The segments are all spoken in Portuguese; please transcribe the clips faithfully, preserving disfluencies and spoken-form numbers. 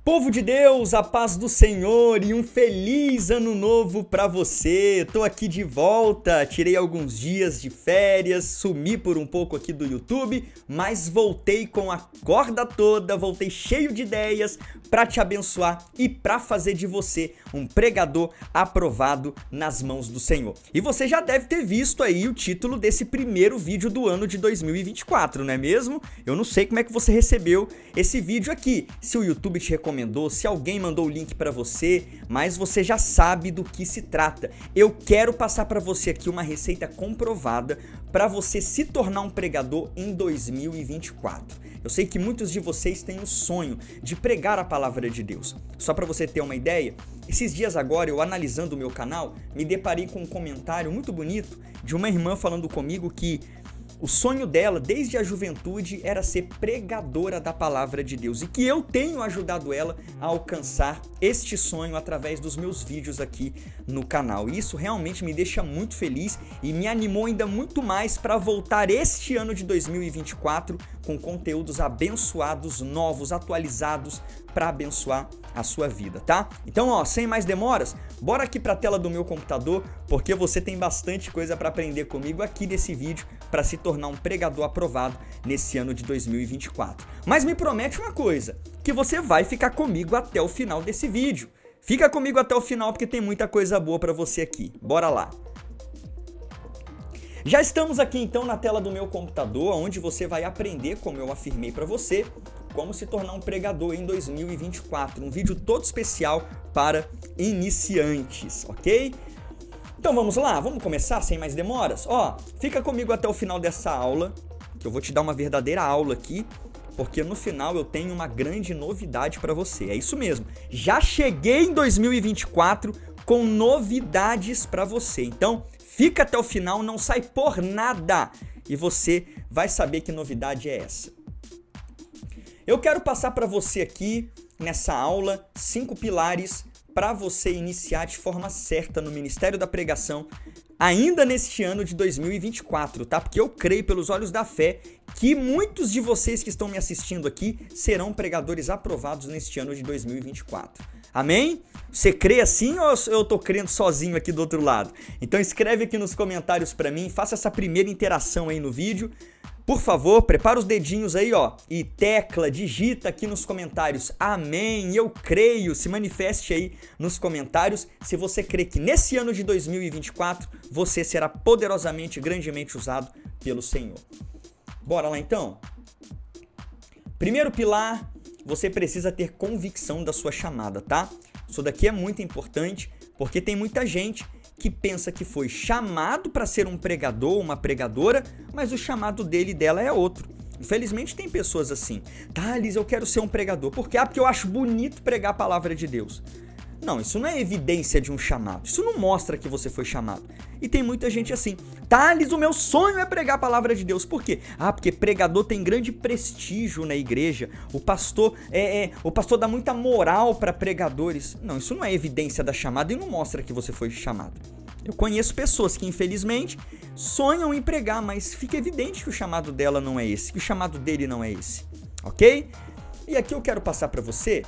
Povo de Deus, a paz do Senhor e um feliz ano novo para você. Tô aqui de volta, tirei alguns dias de férias, sumi por um pouco aqui do YouTube, mas voltei com a corda toda, voltei cheio de ideias para te abençoar e para fazer de você um pregador aprovado nas mãos do Senhor. E você já deve ter visto aí o título desse primeiro vídeo do ano de dois mil e vinte e quatro, não é mesmo? Eu não sei como é que você recebeu esse vídeo aqui, se o YouTube te recomendou, se alguém mandou o link para você, mas você já sabe do que se trata. Eu quero passar para você aqui uma receita comprovada para você se tornar um pregador em dois mil e vinte e quatro. Eu sei que muitos de vocês têm o sonho de pregar a palavra de Deus. Só para você ter uma ideia, esses dias agora, eu analisando o meu canal, me deparei com um comentário muito bonito de uma irmã falando comigo que o sonho dela, desde a juventude, era ser pregadora da palavra de Deus e que eu tenho ajudado ela a alcançar este sonho através dos meus vídeos aqui no canal. E isso realmente me deixa muito feliz e me animou ainda muito mais para voltar este ano de dois mil e vinte e quatro com conteúdos abençoados, novos, atualizados para abençoar a sua vida, tá? Então, ó, sem mais demoras, bora aqui para a tela do meu computador, porque você tem bastante coisa para aprender comigo aqui nesse vídeo para se tornar um pregador aprovado nesse ano de dois mil e vinte e quatro. Mas me promete uma coisa, que você vai ficar comigo até o final desse vídeo. Fica comigo até o final porque tem muita coisa boa para você aqui. Bora lá! Já estamos aqui então na tela do meu computador, onde você vai aprender, como eu afirmei para você, como se tornar um pregador em dois mil e vinte e quatro. Um vídeo todo especial para iniciantes, ok? Então vamos lá, vamos começar sem mais demoras? Ó, fica comigo até o final dessa aula, que eu vou te dar uma verdadeira aula aqui, porque no final eu tenho uma grande novidade para você. É isso mesmo, já cheguei em dois mil e vinte e quatro com novidades para você. Então fica até o final, não sai por nada e você vai saber que novidade é essa. Eu quero passar para você aqui, nessa aula, cinco pilares para você iniciar de forma certa no Ministério da Pregação, ainda neste ano de dois mil e vinte e quatro, tá? Porque eu creio pelos olhos da fé que muitos de vocês que estão me assistindo aqui serão pregadores aprovados neste ano de dois mil e vinte e quatro. Amém? Você crê assim ou eu tô crendo sozinho aqui do outro lado? Então escreve aqui nos comentários para mim, faça essa primeira interação aí no vídeo. Por favor, prepara os dedinhos aí, ó, e tecla, digita aqui nos comentários, amém, eu creio, se manifeste aí nos comentários se você crê que nesse ano de dois mil e vinte e quatro você será poderosamente e grandemente usado pelo Senhor. Bora lá então? Primeiro pilar, você precisa ter convicção da sua chamada, tá? Isso daqui é muito importante porque tem muita gente que pensa que foi chamado para ser um pregador, uma pregadora, mas o chamado dele e dela é outro. Infelizmente tem pessoas assim. Thales, eu quero ser um pregador. Por quê? Ah, porque eu acho bonito pregar a palavra de Deus. Não, isso não é evidência de um chamado. Isso não mostra que você foi chamado. E tem muita gente assim. Thales, o meu sonho é pregar a palavra de Deus. Por quê? Ah, porque pregador tem grande prestígio na igreja. O pastor é, é o pastor dá muita moral para pregadores. Não, isso não é evidência da chamada e não mostra que você foi chamado. Eu conheço pessoas que, infelizmente, sonham em pregar, mas fica evidente que o chamado dela não é esse, que o chamado dele não é esse, ok? E aqui eu quero passar para você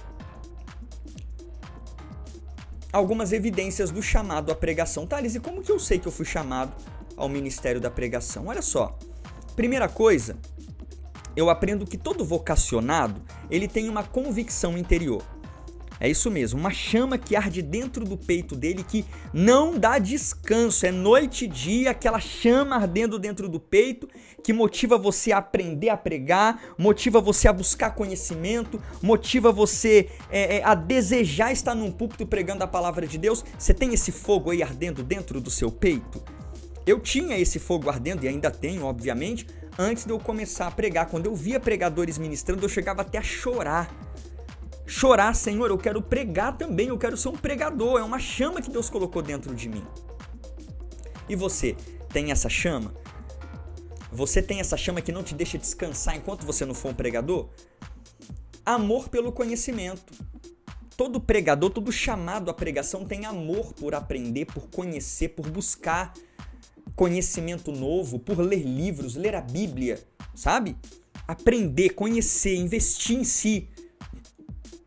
algumas evidências do chamado à pregação. Thales, e como que eu sei que eu fui chamado ao ministério da pregação? Olha só, primeira coisa, eu aprendo que todo vocacionado, ele tem uma convicção interior. É isso mesmo, uma chama que arde dentro do peito dele que não dá descanso, é noite e dia, aquela chama ardendo dentro do peito que motiva você a aprender a pregar, motiva você a buscar conhecimento, motiva você é, é, a desejar estar num púlpito pregando a palavra de Deus. Você tem esse fogo aí ardendo dentro do seu peito? Eu tinha esse fogo ardendo e ainda tenho, obviamente, antes de eu começar a pregar. Quando eu via pregadores ministrando, eu chegava até a chorar. Chorar, Senhor, eu quero pregar também, eu quero ser um pregador, é uma chama que Deus colocou dentro de mim. E você tem essa chama? Você tem essa chama que não te deixa descansar enquanto você não for um pregador? Amor pelo conhecimento. Todo pregador, todo chamado à pregação tem amor por aprender, por conhecer, por buscar conhecimento novo, por ler livros, ler a Bíblia, sabe? Aprender, conhecer, investir em si.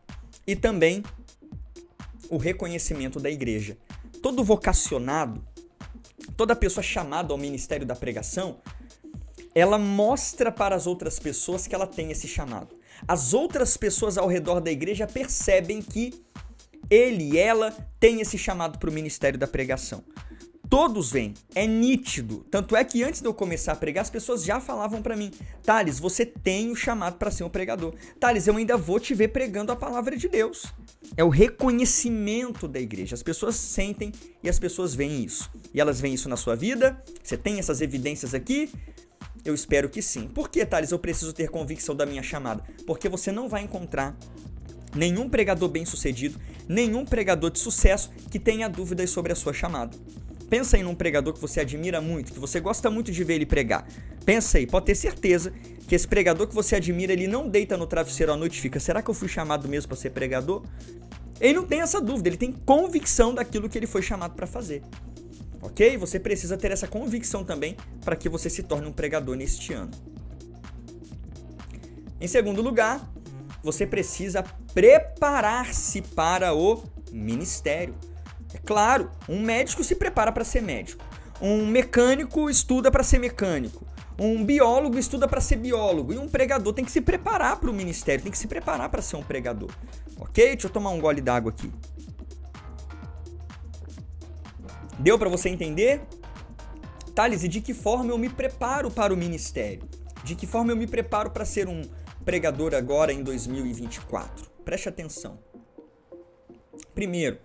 e também o reconhecimento da igreja. Todo vocacionado, toda pessoa chamada ao ministério da pregação, ela mostra para as outras pessoas que ela tem esse chamado. As outras pessoas ao redor da igreja percebem que ele e ela têm esse chamado para o ministério da pregação. Todos veem, é nítido. Tanto é que antes de eu começar a pregar, as pessoas já falavam para mim: Thales, você tem o chamado para ser um pregador. Thales, eu ainda vou te ver pregando a palavra de Deus. É o reconhecimento da igreja. As pessoas sentem e as pessoas veem isso. E elas veem isso na sua vida? Você tem essas evidências aqui? Eu espero que sim. Por que, Thales, eu preciso ter convicção da minha chamada? Porque você não vai encontrar nenhum pregador bem-sucedido, nenhum pregador de sucesso que tenha dúvidas sobre a sua chamada. Pensa aí num pregador que você admira muito, que você gosta muito de ver ele pregar. Pensa aí, pode ter certeza que esse pregador que você admira, ele não deita no travesseiro à noite e fica: será que eu fui chamado mesmo para ser pregador? Ele não tem essa dúvida, ele tem convicção daquilo que ele foi chamado para fazer. Ok? Você precisa ter essa convicção também para que você se torne um pregador neste ano. Em segundo lugar, você precisa preparar-se para o ministério. É claro, um médico se prepara para ser médico. Um mecânico estuda para ser mecânico. Um biólogo estuda para ser biólogo. E um pregador tem que se preparar para o ministério, tem que se preparar para ser um pregador. Ok? Deixa eu tomar um gole d'água aqui. Deu para você entender? Thales, e de que forma eu me preparo para o ministério? De que forma eu me preparo para ser um pregador agora em dois mil e vinte e quatro? Preste atenção. Primeiro,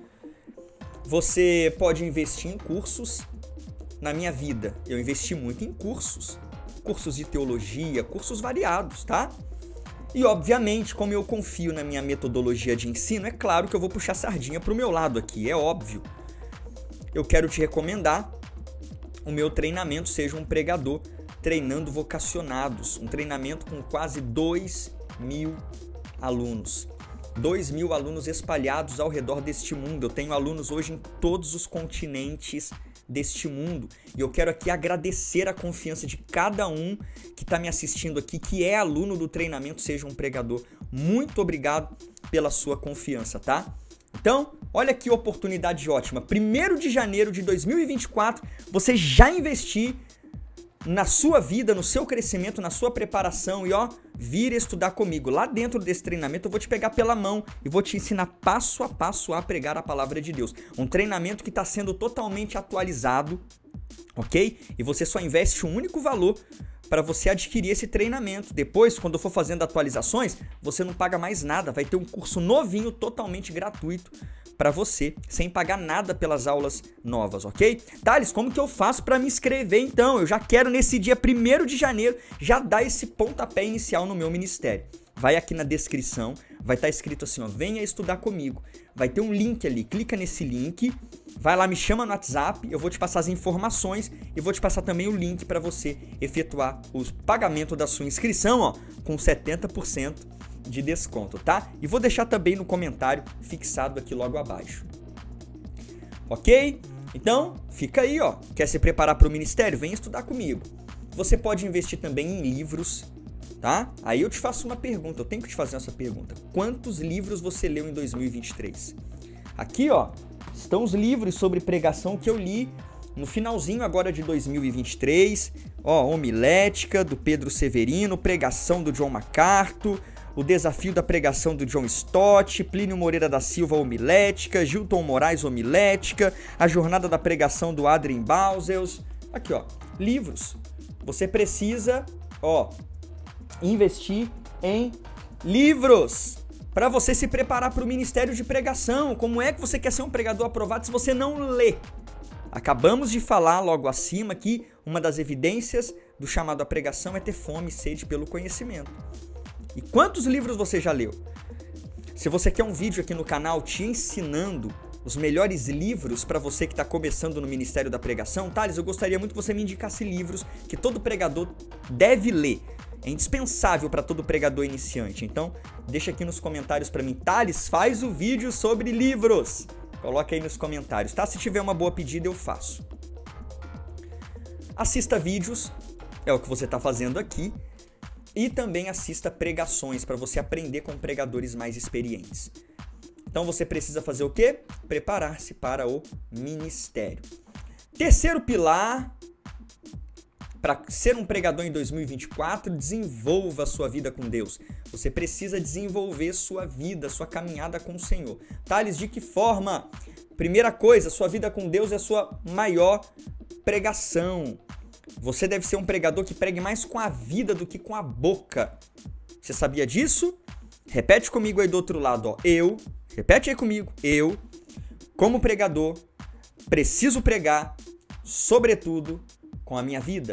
você pode investir em cursos. Na minha vida, eu investi muito em cursos. Cursos de teologia, cursos variados, tá? E, obviamente, como eu confio na minha metodologia de ensino, é claro que eu vou puxar sardinha pro meu lado aqui, é óbvio. Eu quero te recomendar o meu treinamento Seja um Pregador, treinando vocacionados. Um treinamento com quase dois mil alunos. dois mil alunos espalhados ao redor deste mundo. Eu tenho alunos hoje em todos os continentes deste mundo. E eu quero aqui agradecer a confiança de cada um que está me assistindo aqui, que é aluno do treinamento Seja um Pregador. Muito obrigado pela sua confiança, tá? Então, olha que oportunidade ótima. primeiro de janeiro de dois mil e vinte e quatro, você já investir na sua vida, no seu crescimento, na sua preparação e ó, vir estudar comigo. Lá dentro desse treinamento eu vou te pegar pela mão e vou te ensinar passo a passo a pregar a palavra de Deus. Um treinamento que está sendo totalmente atualizado, ok? E você só investe um único valor para você adquirir esse treinamento. Depois, quando eu for fazendo atualizações, você não paga mais nada. Vai ter um curso novinho, totalmente gratuito para você, sem pagar nada pelas aulas novas, ok? Thales, como que eu faço para me inscrever então? Eu já quero nesse dia primeiro de janeiro já dar esse pontapé inicial no meu ministério. Vai aqui na descrição, vai estar escrito assim, ó, venha estudar comigo. Vai ter um link ali, clica nesse link, vai lá, me chama no WhatsApp, eu vou te passar as informações e vou te passar também o link para você efetuar o pagamento da sua inscrição, ó, com setenta por cento de desconto, tá? E vou deixar também no comentário fixado aqui logo abaixo. Ok? Então, fica aí, ó. Quer se preparar para o ministério? Vem estudar comigo. Você pode investir também em livros, tá? Aí eu te faço uma pergunta, eu tenho que te fazer essa pergunta. Quantos livros você leu em dois mil e vinte e três? Aqui, ó, estão os livros sobre pregação que eu li no finalzinho agora de dois mil e vinte e três. Ó, Homilética, do Pedro Severino, Pregação do John MacArthur, O Desafio da Pregação do John Stott, Plínio Moreira da Silva, Homilética, Gilton Moraes, Homilética, A Jornada da Pregação do Adrien Bausels. Aqui, ó, livros. Você precisa, ó, investir em livros para você se preparar para o ministério de pregação. Como é que você quer ser um pregador aprovado se você não lê? Acabamos de falar logo acima que uma das evidências do chamado à pregação é ter fome e sede pelo conhecimento. E quantos livros você já leu? Se você quer um vídeo aqui no canal te ensinando os melhores livros para você que está começando no Ministério da Pregação, Thales, eu gostaria muito que você me indicasse livros que todo pregador deve ler. É indispensável para todo pregador iniciante. Então, deixa aqui nos comentários para mim. Thales, faz o vídeo sobre livros. Coloca aí nos comentários, tá? Se tiver uma boa pedida, eu faço. Assista vídeos, é o que você está fazendo aqui. E também assista pregações para você aprender com pregadores mais experientes. Então você precisa fazer o quê? Preparar-se para o ministério. Terceiro pilar, para ser um pregador em dois mil e vinte e quatro, desenvolva a sua vida com Deus. Você precisa desenvolver sua vida, sua caminhada com o Senhor. Thales, de que forma? Primeira coisa, sua vida com Deus é a sua maior pregação. Você deve ser um pregador que pregue mais com a vida do que com a boca. Você sabia disso? Repete comigo aí do outro lado, ó. Eu, repete aí comigo. Eu, como pregador, preciso pregar, sobretudo, com a minha vida.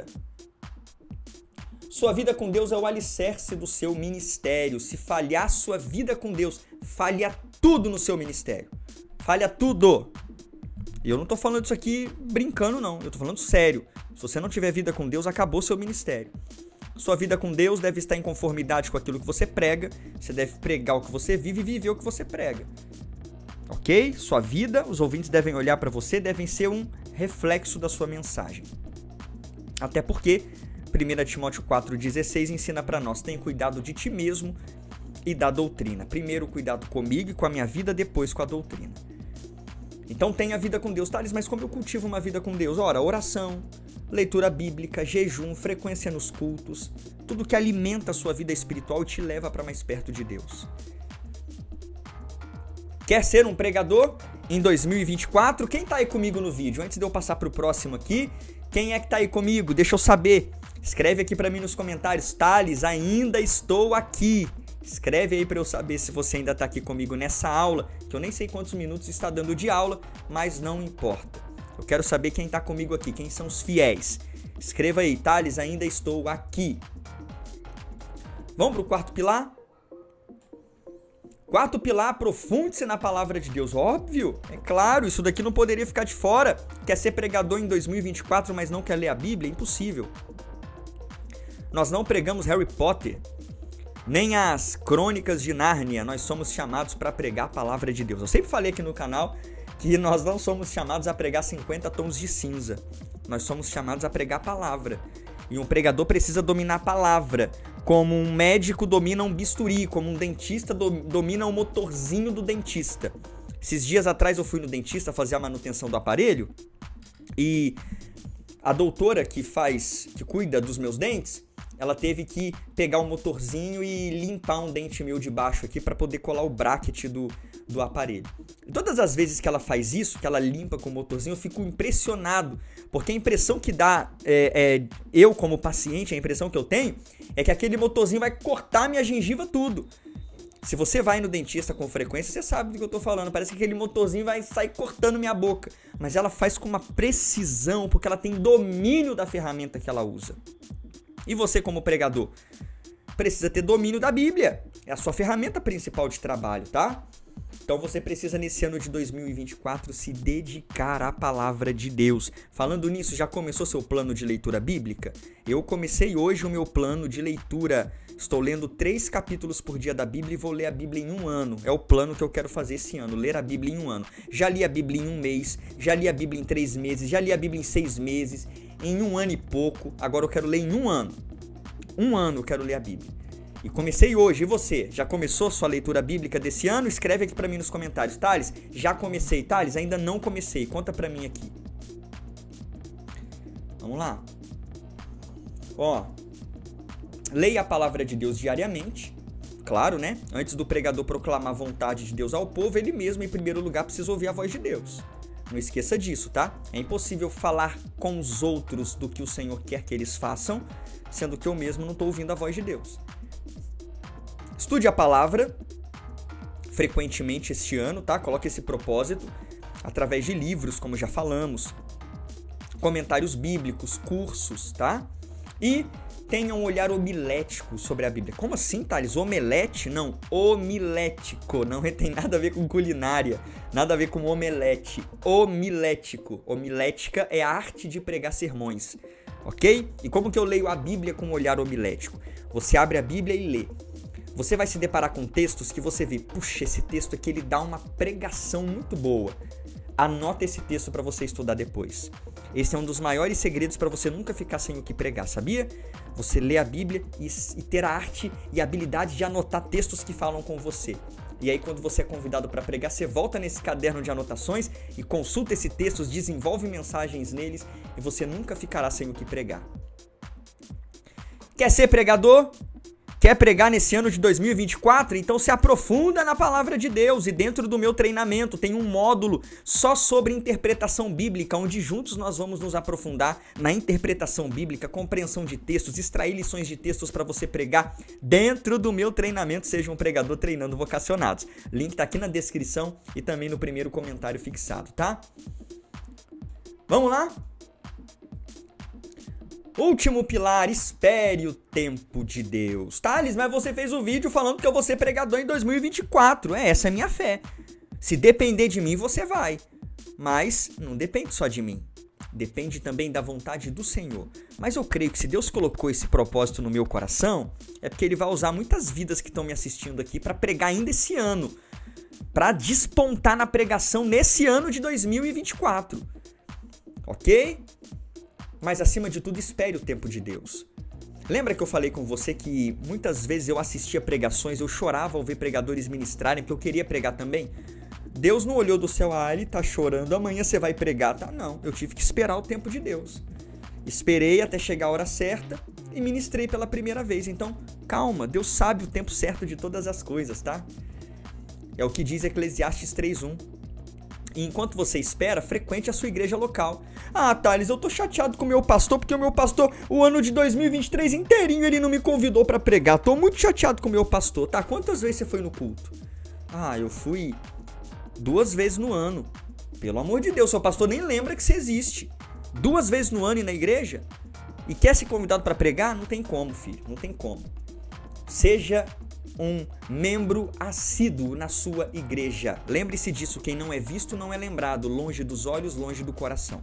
Sua vida com Deus é o alicerce do seu ministério. Se falhar sua vida com Deus, falha tudo no seu ministério. Falha tudo. E eu não tô falando isso aqui brincando, não. Eu tô falando sério. Se você não tiver vida com Deus, acabou seu ministério. Sua vida com Deus deve estar em conformidade com aquilo que você prega. Você deve pregar o que você vive e viver o que você prega. Ok? Sua vida, os ouvintes devem olhar para você, devem ser um reflexo da sua mensagem. Até porque primeira Timóteo quatro dezesseis ensina para nós: tenha cuidado de ti mesmo e da doutrina. Primeiro cuidado comigo e com a minha vida, depois com a doutrina. Então tenha vida com Deus. Thales, mas como eu cultivo uma vida com Deus? Ora, oração, leitura bíblica, jejum, frequência nos cultos, tudo que alimenta a sua vida espiritual e te leva para mais perto de Deus. Quer ser um pregador em dois mil e vinte e quatro? Quem tá aí comigo no vídeo? Antes de eu passar pro próximo aqui, quem é que tá aí comigo? Deixa eu saber. Escreve aqui para mim nos comentários. Thales, ainda estou aqui. Escreve aí para eu saber se você ainda tá aqui comigo nessa aula, que eu nem sei quantos minutos está dando de aula, mas não importa. Eu quero saber quem tá comigo aqui, quem são os fiéis. Escreva aí, Thales, ainda estou aqui. Vamos pro quarto pilar? Quarto pilar, aprofunde-se na palavra de Deus. Óbvio, é claro, isso daqui não poderia ficar de fora. Quer ser pregador em dois mil e vinte e quatro, mas não quer ler a Bíblia? É impossível. Nós não pregamos Harry Potter, nem as crônicas de Nárnia. Nós somos chamados para pregar a palavra de Deus. Eu sempre falei aqui no canal que nós não somos chamados a pregar cinquenta tons de cinza. Nós somos chamados a pregar a palavra. E um pregador precisa dominar a palavra, como um médico domina um bisturi, como um dentista do, domina o motorzinho do dentista. Esses dias atrás eu fui no dentista fazer a manutenção do aparelho e a doutora que faz, que cuida dos meus dentes, ela teve que pegar o motorzinho e limpar um dente meu de baixo aqui para poder colar o bracket do, do aparelho. E todas as vezes que ela faz isso, que ela limpa com o motorzinho, eu fico impressionado, porque a impressão que dá, é, é, eu como paciente, a impressão que eu tenho, é que aquele motorzinho vai cortar minha gengiva tudo. Se você vai no dentista com frequência, você sabe do que eu tô falando. Parece que aquele motorzinho vai sair cortando minha boca. Mas ela faz com uma precisão, porque ela tem domínio da ferramenta que ela usa. E você, como pregador, precisa ter domínio da Bíblia. É a sua ferramenta principal de trabalho, tá? Então você precisa, nesse ano de dois mil e vinte e quatro, se dedicar à palavra de Deus. Falando nisso, já começou seu plano de leitura bíblica? Eu comecei hoje o meu plano de leitura. Estou lendo três capítulos por dia da Bíblia e vou ler a Bíblia em um ano. É o plano que eu quero fazer esse ano, ler a Bíblia em um ano. Já li a Bíblia em um mês, já li a Bíblia em três meses, já li a Bíblia em seis meses, em um ano e pouco. Agora eu quero ler em um ano. Um ano eu quero ler a Bíblia. E comecei hoje. E você? Já começou sua leitura bíblica desse ano? Escreve aqui pra mim nos comentários. Thales, já comecei. Thales, ainda não comecei. Conta pra mim aqui. Vamos lá. Ó. Leia a palavra de Deus diariamente. Claro, né? Antes do pregador proclamar a vontade de Deus ao povo, ele mesmo, em primeiro lugar, precisa ouvir a voz de Deus. Não esqueça disso, tá? É impossível falar com os outros do que o Senhor quer que eles façam, sendo que eu mesmo não estou ouvindo a voz de Deus. Estude a palavra frequentemente este ano, tá? Coloque esse propósito através de livros, como já falamos, comentários bíblicos, cursos, tá? E tenha um olhar homilético sobre a Bíblia. Como assim, Thales? Omelete? Não, homilético. Não tem nada a ver com culinária, nada a ver com omelete. Homilético. Homilética é a arte de pregar sermões, ok? E como que eu leio a Bíblia com um olhar homilético? Você abre a Bíblia e lê. Você vai se deparar com textos que você vê, puxa, esse texto aqui ele dá uma pregação muito boa. Anota esse texto para você estudar depois. Esse é um dos maiores segredos para você nunca ficar sem o que pregar, sabia? Você lê a Bíblia e, e ter a arte e a habilidade de anotar textos que falam com você. E aí quando você é convidado para pregar, você volta nesse caderno de anotações e consulta esse texto, desenvolve mensagens neles e você nunca ficará sem o que pregar. Quer ser pregador? Quer pregar nesse ano de dois mil e vinte e quatro? Então se aprofunda na palavra de Deus, e dentro do meu treinamento tem um módulo só sobre interpretação bíblica, onde juntos nós vamos nos aprofundar na interpretação bíblica, compreensão de textos, extrair lições de textos para você pregar dentro do meu treinamento Seja um Pregador Treinando Vocacionados. Link tá aqui na descrição e também no primeiro comentário fixado, tá? Vamos lá? Último pilar, espere o tempo de Deus. Thales, mas você fez o vídeo falando que eu vou ser pregador em dois mil e vinte e quatro. É, essa é a minha fé. Se depender de mim, você vai. Mas não depende só de mim. Depende também da vontade do Senhor. Mas eu creio que se Deus colocou esse propósito no meu coração, é porque Ele vai usar muitas vidas que estão me assistindo aqui para pregar ainda esse ano. Para despontar na pregação nesse ano de dois mil e vinte e quatro. Ok? Mas acima de tudo, espere o tempo de Deus. Lembra que eu falei com você que muitas vezes eu assistia pregações, eu chorava ao ver pregadores ministrarem, porque eu queria pregar também? Deus não olhou do céu, ah, ele tá chorando, amanhã você vai pregar, tá? Não, eu tive que esperar o tempo de Deus. Esperei até chegar a hora certa e ministrei pela primeira vez. Então, calma, Deus sabe o tempo certo de todas as coisas, tá? É o que diz Eclesiastes três um. E enquanto você espera, frequente a sua igreja local. Ah, Thales, eu tô chateado com o meu pastor, porque o meu pastor, o ano de dois mil e vinte e três inteirinho, ele não me convidou pra pregar. Tô muito chateado com o meu pastor. Tá, quantas vezes você foi no culto? Ah, eu fui duas vezes no ano. Pelo amor de Deus, seu pastor nem lembra que você existe. Duas vezes no ano ir na igreja? E quer ser convidado pra pregar? Não tem como, filho, não tem como. Seja um membro assíduo na sua igreja. Lembre-se disso, quem não é visto não é lembrado, longe dos olhos, longe do coração.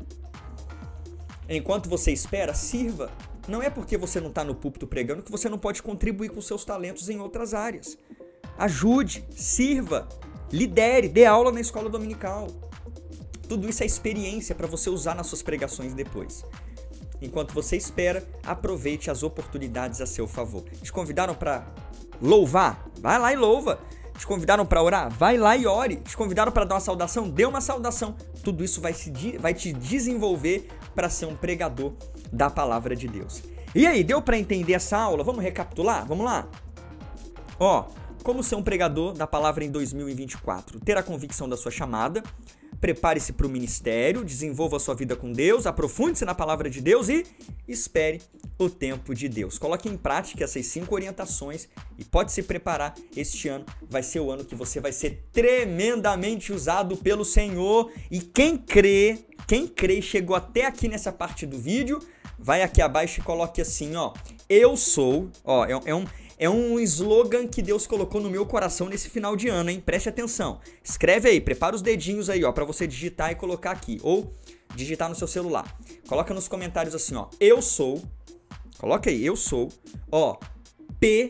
Enquanto você espera, sirva. Não é porque você não está no púlpito pregando que você não pode contribuir com seus talentos em outras áreas. Ajude, sirva, lidere, dê aula na escola dominical. Tudo isso é experiência para você usar nas suas pregações depois. Enquanto você espera, aproveite as oportunidades a seu favor. Te convidaram para louvar? Vai lá e louva. Te convidaram para orar? Vai lá e ore. Te convidaram para dar uma saudação? Dê uma saudação. Tudo isso vai, se, vai te desenvolver para ser um pregador da palavra de Deus. E aí, deu para entender essa aula? Vamos recapitular? Vamos lá? Ó, como ser um pregador da palavra em dois mil e vinte e quatro? Ter a convicção da sua chamada. Prepare-se para o ministério, desenvolva a sua vida com Deus, aprofunde-se na palavra de Deus e espere o tempo de Deus. Coloque em prática essas cinco orientações e pode se preparar. Este ano vai ser o ano que você vai ser tremendamente usado pelo Senhor. E quem crê, quem crê e chegou até aqui nessa parte do vídeo, vai aqui abaixo e coloque assim, ó. Eu sou, ó, é, é um... É um slogan que Deus colocou no meu coração nesse final de ano, hein? Preste atenção. Escreve aí, prepara os dedinhos aí, ó, pra você digitar e colocar aqui. Ou digitar no seu celular. Coloca nos comentários assim, ó. Eu sou. Coloca aí, eu sou. Ó. P.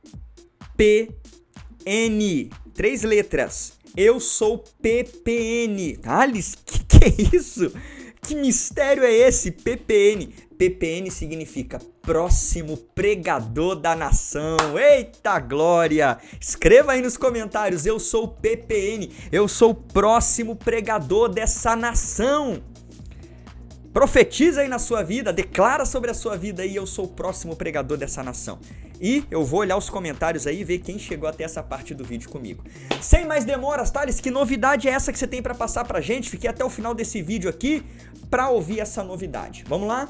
P. N. Três letras. Eu sou P P N. Thales, que que é isso? Que mistério é esse? P P N. P P N significa Próximo Pregador da Nação. Eita glória! Escreva aí nos comentários, eu sou o P P N, eu sou o próximo pregador dessa nação. Profetiza aí na sua vida, declara sobre a sua vida aí, eu sou o próximo pregador dessa nação. E eu vou olhar os comentários aí e ver quem chegou até essa parte do vídeo comigo. Sem mais demoras, Thales, que novidade é essa que você tem pra passar pra gente? Fiquei até o final desse vídeo aqui pra ouvir essa novidade. Vamos lá?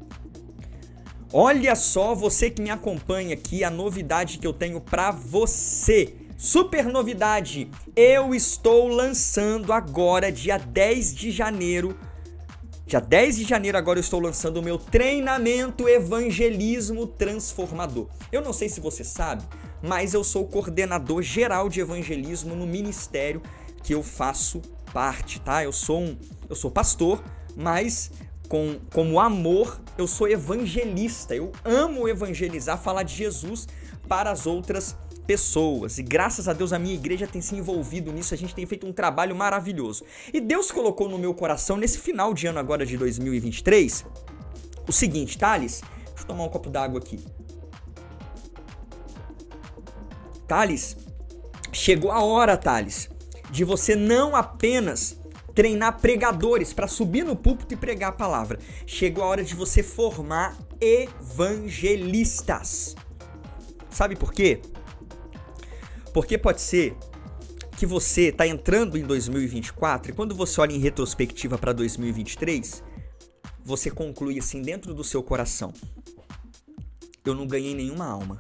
Olha só, você que me acompanha aqui, a novidade que eu tenho pra você. Super novidade! Eu estou lançando agora, dia dez de janeiro. Dia dez de janeiro agora eu estou lançando o meu treinamento Evangelismo Transformador. Eu não sei se você sabe, mas eu sou coordenador geral de evangelismo no ministério que eu faço parte, tá? Eu sou um, eu sou pastor, mas com, como amor, eu sou evangelista. Eu amo evangelizar, falar de Jesus para as outras pessoas. E graças a Deus a minha igreja tem se envolvido nisso, a gente tem feito um trabalho maravilhoso. E Deus colocou no meu coração, nesse final de ano agora de dois mil e vinte e três, o seguinte, Thales, deixa eu tomar um copo d'água aqui. Thales, chegou a hora, Thales, de você não apenas treinar pregadores para subir no púlpito e pregar a palavra. Chegou a hora de você formar evangelistas. Sabe por quê? Porque pode ser que você está entrando em dois mil e vinte e quatro e quando você olha em retrospectiva para dois mil e vinte e três, você conclui assim dentro do seu coração: eu não ganhei nenhuma alma.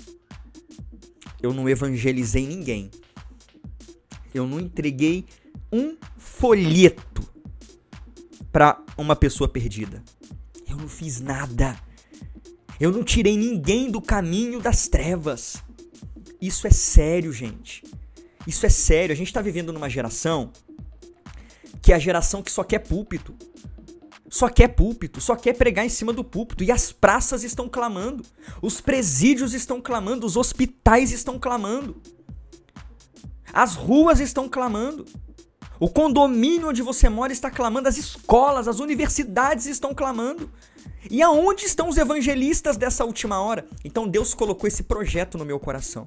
Eu não evangelizei ninguém. Eu não entreguei um folheto para uma pessoa perdida. Eu não fiz nada. Eu não tirei ninguém do caminho das trevas. Isso é sério, gente. Isso é sério. A gente tá vivendo numa geração que é a geração que só quer púlpito. Só quer púlpito, só quer pregar em cima do púlpito. E as praças estão clamando. Os presídios estão clamando. Os hospitais estão clamando. As ruas estão clamando. O condomínio onde você mora está clamando. As escolas, as universidades estão clamando. E aonde estão os evangelistas dessa última hora? Então Deus colocou esse projeto no meu coração.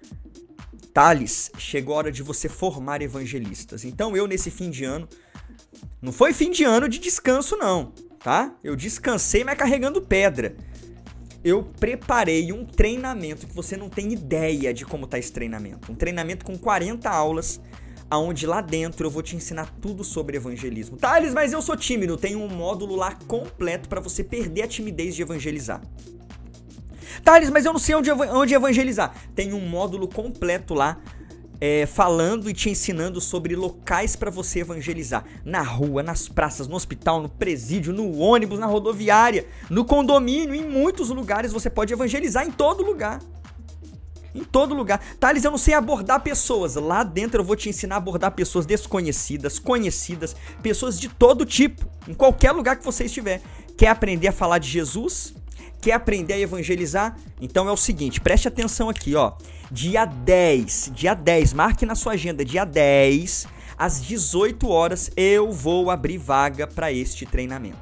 Thales, chegou a hora de você formar evangelistas. Então eu, nesse fim de ano, não foi fim de ano de descanso não, tá? Eu descansei, mas carregando pedra. Eu preparei um treinamento que você não tem ideia de como tá esse treinamento. Um treinamento com quarenta aulas, onde lá dentro eu vou te ensinar tudo sobre evangelismo. Thales, mas eu sou tímido. Tem um módulo lá completo para você perder a timidez de evangelizar. Thales, mas eu não sei onde, onde evangelizar. Tem um módulo completo lá é, falando e te ensinando sobre locais para você evangelizar. Na rua, nas praças, no hospital, no presídio, no ônibus, na rodoviária, no condomínio, em muitos lugares você pode evangelizar, em todo lugar. Em todo lugar. Thales, eu não sei abordar pessoas. Lá dentro eu vou te ensinar a abordar pessoas desconhecidas, conhecidas, pessoas de todo tipo, em qualquer lugar que você estiver. Quer aprender a falar de Jesus? Quer aprender a evangelizar? Então é o seguinte, preste atenção aqui, ó. Dia dez, dia dez, marque na sua agenda, dia dez, às dezoito horas, eu vou abrir vaga para este treinamento.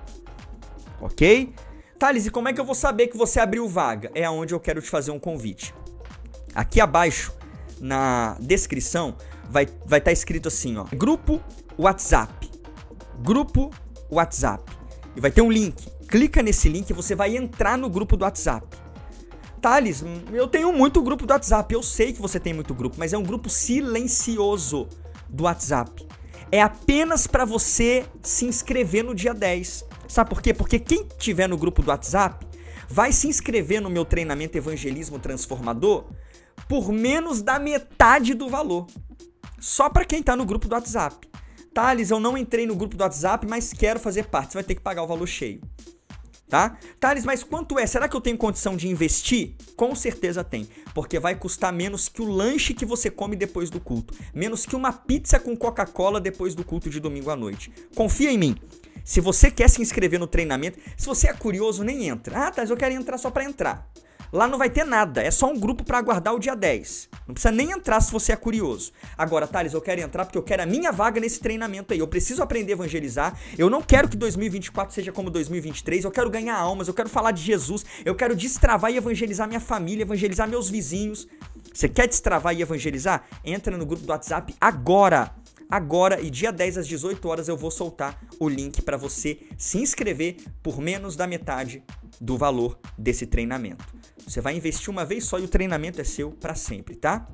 Ok? Thales, e como é que eu vou saber que você abriu vaga? É aonde eu quero te fazer um convite. Aqui abaixo, na descrição, vai estar vai tá escrito assim, ó. Grupo WhatsApp. Grupo WhatsApp. E vai ter um link. Clica nesse link e você vai entrar no grupo do WhatsApp. Thales, eu tenho muito grupo do WhatsApp. Eu sei que você tem muito grupo, mas é um grupo silencioso do WhatsApp. É apenas para você se inscrever no dia dez. Sabe por quê? Porque quem tiver no grupo do WhatsApp vai se inscrever no meu treinamento Evangelismo Transformador por menos da metade do valor. Só para quem tá no grupo do WhatsApp. Thales, eu não entrei no grupo do WhatsApp, mas quero fazer parte. Você vai ter que pagar o valor cheio. Tá? Thales, mas quanto é? Será que eu tenho condição de investir? Com certeza tem. Porque vai custar menos que o lanche que você come depois do culto. Menos que uma pizza com Coca-Cola depois do culto de domingo à noite. Confia em mim. Se você quer se inscrever no treinamento, se você é curioso, nem entra. Ah, Thales, eu quero entrar só para entrar. Lá não vai ter nada, é só um grupo para aguardar o dia dez. Não precisa nem entrar se você é curioso. Agora, Thales, eu quero entrar porque eu quero a minha vaga nesse treinamento aí. Eu preciso aprender a evangelizar. Eu não quero que dois mil e vinte e quatro seja como dois mil e vinte e três. Eu quero ganhar almas, eu quero falar de Jesus. Eu quero destravar e evangelizar minha família, evangelizar meus vizinhos. Você quer destravar e evangelizar? Entra no grupo do WhatsApp agora. Agora, e dia dez às dezoito horas eu vou soltar o link para você se inscrever por menos da metade do valor desse treinamento. Você vai investir uma vez só e o treinamento é seu para sempre, tá?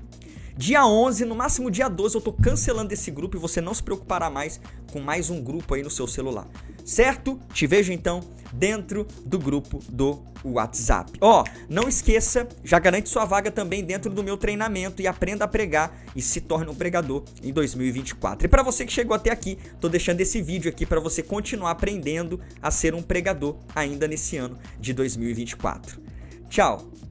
Dia onze, no máximo dia doze, eu tô cancelando esse grupo e você não se preocupará mais com mais um grupo aí no seu celular. Certo? Te vejo então dentro do grupo do WhatsApp. Ó, não esqueça, já garante sua vaga também dentro do meu treinamento e aprenda a pregar e se torne um pregador em dois mil e vinte e quatro. E para você que chegou até aqui, tô deixando esse vídeo aqui para você continuar aprendendo a ser um pregador ainda nesse ano de dois mil e vinte e quatro. Tchau!